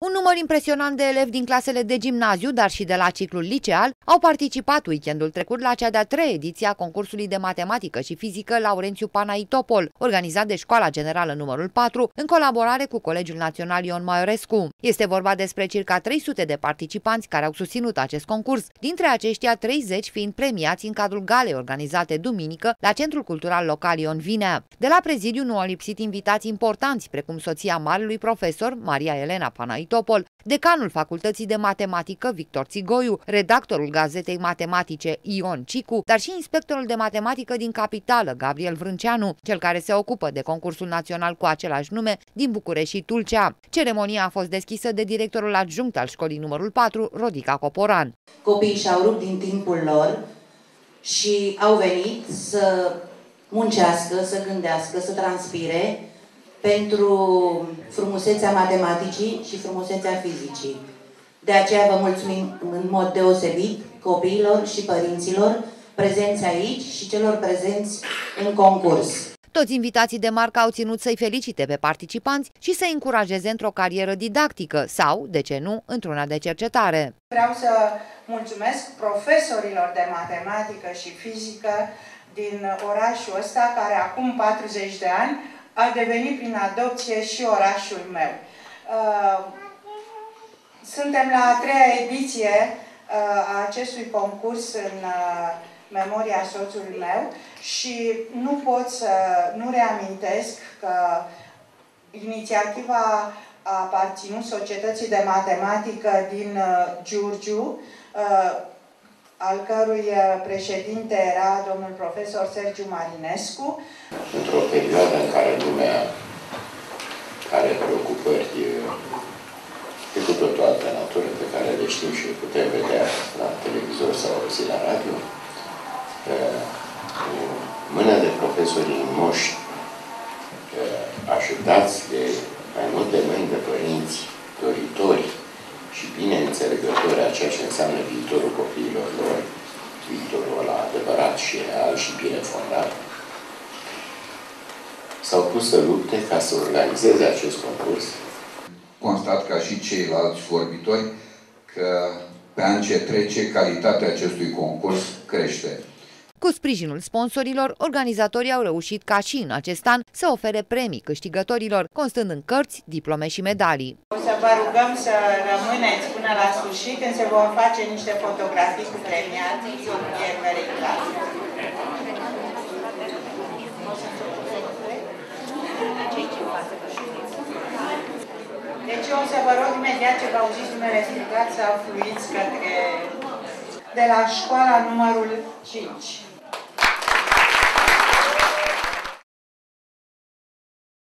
Un număr impresionant de elevi din clasele de gimnaziu, dar și de la ciclul liceal, au participat weekendul trecut la cea de-a treia ediție a concursului de matematică și fizică Laurențiu Panaitopol, organizat de Școala Generală numărul 4, în colaborare cu Colegiul Național Ion Maiorescu. Este vorba despre circa 300 de participanți care au susținut acest concurs, dintre aceștia 30 fiind premiați în cadrul galei organizate duminică la Centrul Cultural Local Ion Vinea. De la prezidiu nu au lipsit invitați importanți, precum soția marelui profesor, Maria Elena Panaitopol, decanul Facultății de Matematică Victor Țigoiu, redactorul Gazetei Matematice Ion Cicu, dar și inspectorul de matematică din capitală Gabriel Vrânceanu, cel care se ocupă de concursul național cu același nume din București și Tulcea. Ceremonia a fost deschisă de directorul adjunct al școlii numărul 4, Rodica Coporan. Copiii și-au rupt din timpul lor și au venit să muncească, să gândească, să transpire pentru frumusețea matematicii și frumusețea fizicii. De aceea vă mulțumim în mod deosebit copiilor și părinților prezenți aici și celor prezenți în concurs. Toți invitații de marcă au ținut să-i felicite pe participanți și să-i încurajeze într-o carieră didactică sau, de ce nu, într-una de cercetare. Vreau să mulțumesc profesorilor de matematică și fizică din orașul ăsta, care acum 40 de ani a devenit prin adopție și orașul meu. Suntem la a treia ediție a acestui concurs în memoria soțului meu și nu pot să nu reamintesc că inițiativa a aparținut Societății de Matematică din Giurgiu, al cărui președinte era domnul profesor Sergiu Marinescu. Într-o perioadă în care lumea are preocupări de cu totul altă natură, pe care le știm și le putem vedea la televizor sau auzi la radio, mână de profesori moși, ajutați de mai multe mâini de părinți doritori și bine înțelegători a ceea ce înseamnă viitorul copiilor lor, viitorul ăla adevărat și real și bine fondat, s-au pus să lupte ca să organizeze acest concurs. Constat ca și ceilalți vorbitori că pe an ce trece calitatea acestui concurs crește. Cu sprijinul sponsorilor, organizatorii au reușit ca și în acest an să ofere premii câștigătorilor, constând în cărți, diplome și medalii. O să vă rugăm să rămâneți până la sfârșit, când se vor face niște fotografii cu premiații în fiecare clasă. Deci eu o să vă rog imediat ce vă auziți numele strigat să afluiți către de la școala numărul 5.